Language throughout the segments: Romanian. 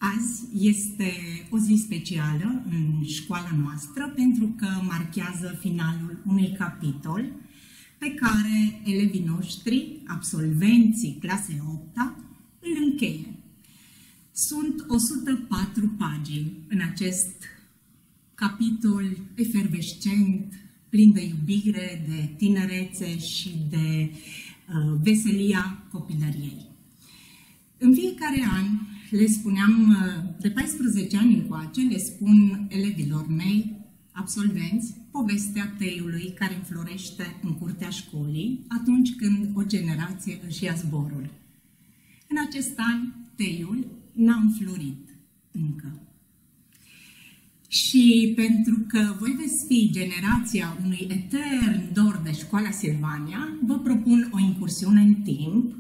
Azi este o zi specială în școala noastră pentru că marchează finalul unui capitol pe care elevii noștri, absolvenții clasei 8-a, îl încheie. Sunt 104 pagini în acest capitol efervescent, plin de iubire, de tinerețe și de veselia copilăriei. În fiecare an, le spuneam, de 14 ani încoace, le spun elevilor mei, absolvenți, povestea teiului care înflorește în curtea școlii atunci când o generație își ia zborul. În acest an, teiul n-a înflorit încă. Și pentru că voi veți fi generația unui etern dor de școala Silvania, vă propun o incursiune în timp,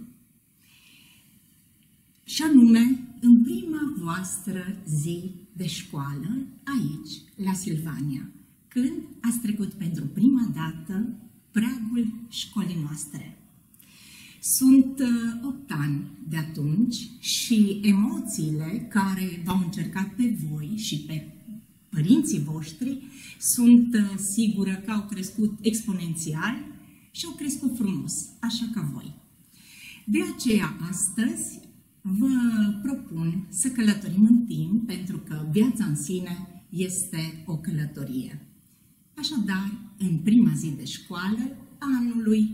și anume în prima voastră zi de școală, aici, la Silvania, când ați trecut pentru prima dată pragul școlii noastre. Sunt 8 ani de atunci și emoțiile care v-au încercat pe voi și pe părinții voștri sunt sigură că au crescut exponențial și au crescut frumos, așa ca voi. De aceea, astăzi, vă propun să călătorim în timp, pentru că viața în sine este o călătorie. Așadar, în prima zi de școală a anului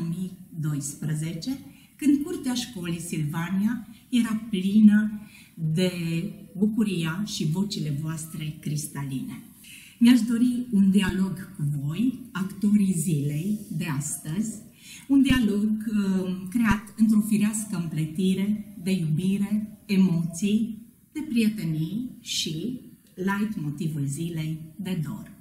2012, când curtea școlii Silvania era plină de bucuria și vocile voastre cristaline. Mi-aș dori un dialog cu voi, actorii zilei de astăzi, un dialog creat într-o firească împletire de iubire, emoții, de prietenii și leitmotivul zilei de dor.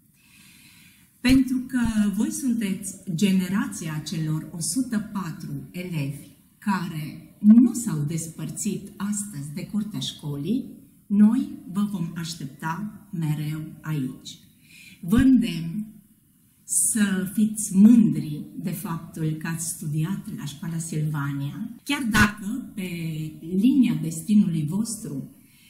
Pentru că voi sunteți generația celor 104 elevi care nu s-au despărțit astăzi de curtea școlii, noi vă vom aștepta mereu aici. Vă îndemn să fiți mândri de faptul că ați studiat la școala Silvania, chiar dacă pe linia destinului vostru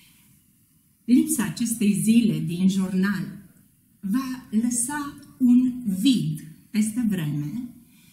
lipsa acestei zile din jurnal va lăsa un vid peste vreme.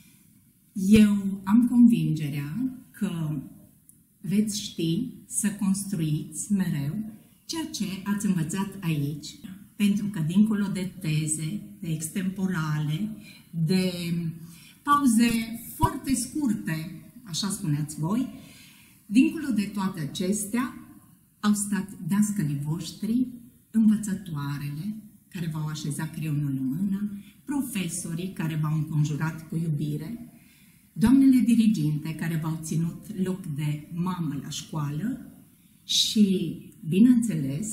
Eu am convingerea că veți ști să construiți mereu ceea ce ați învățat aici, pentru că dincolo de teze, de extemporale, de pauze foarte scurte, așa spuneați voi, dincolo de toate acestea, au stat dascălii voștri, învățătoarele care v-au așezat creionul în mână, profesorii care v-au înconjurat cu iubire, doamnele diriginte care v-au ținut loc de mamă la școală și, bineînțeles,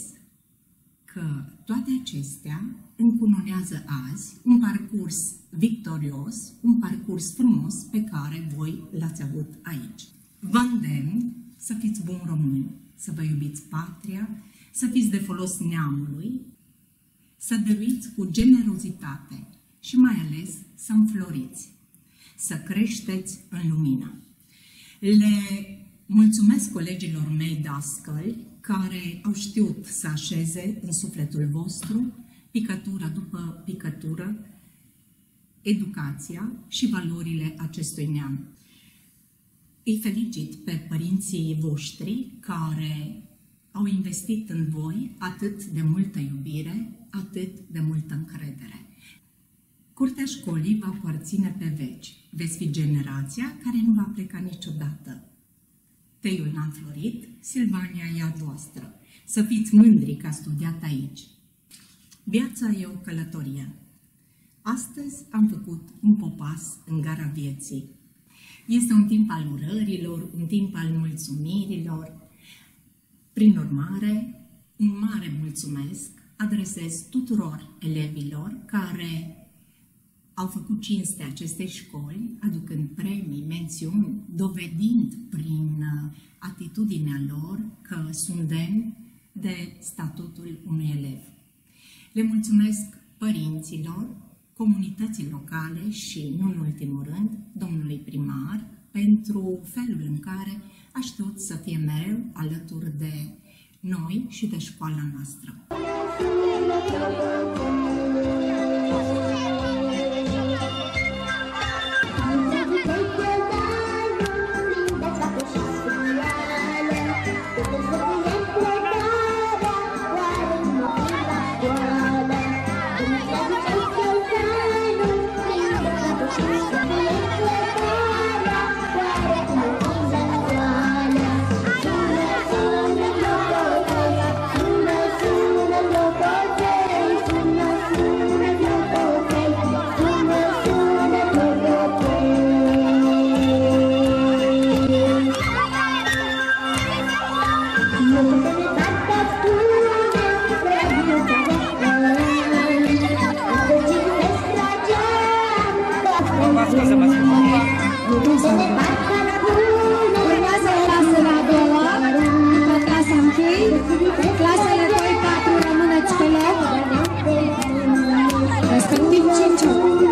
că toate acestea încununează azi un parcurs victorios, un parcurs frumos pe care voi l-ați avut aici. Vă îndemn să fiți buni români, să vă iubiți patria, să fiți de folos neamului, să dăruiți cu generozitate și mai ales să înfloriți, să creșteți în lumină. Le mulțumesc colegilor mei dascăli care au știut să așeze în sufletul vostru, picătură după picătură, educația și valorile acestui neam. Îi felicit pe părinții voștri care au investit în voi atât de multă iubire, atât de multă încredere. Curtea școlii va aparține pe veci. Veți fi generația care nu va pleca niciodată. Teiul n-a înflorit, Silvania e a voastră. Să fiți mândri că ați studiat aici. Viața e o călătorie. Astăzi am făcut un popas în gara vieții. Este un timp al urărilor, un timp al mulțumirilor. Prin urmare, un mare mulțumesc adresez tuturor elevilor care au făcut cinste acestei școli, aducând premii, mențiuni, dovedind prin atitudinea lor că sunt demni de statutul unui elev. Le mulțumesc părinților, comunității locale și, nu în ultimul rând, domnului primar, pentru felul în care a știut să fie mereu alături de noi și de școala noastră. Urmează clasele a doua, după clasa întâi, clasele 2-4 rămâneți pe loc, respectiv 5-8.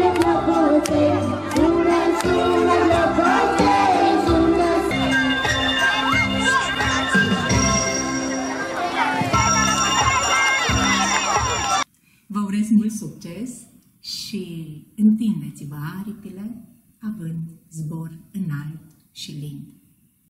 Vă urez mult succes și întindeți-vă aripile având zbor înalt și lin.